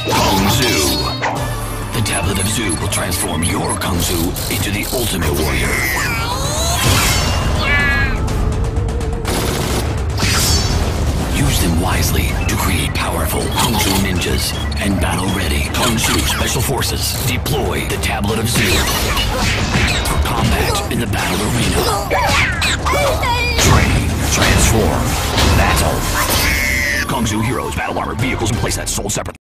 King Zhu. The Tablet of Zhu will transform your King Zhu into the ultimate warrior. Use them wisely to create powerful King Zhu ninjas and battle-ready King Zhu special forces. Deploy the Tablet of Zhu for combat in the battle arena. Train, transform, battle. King Zhu heroes, battle armor, vehicles, and playsets sold separately.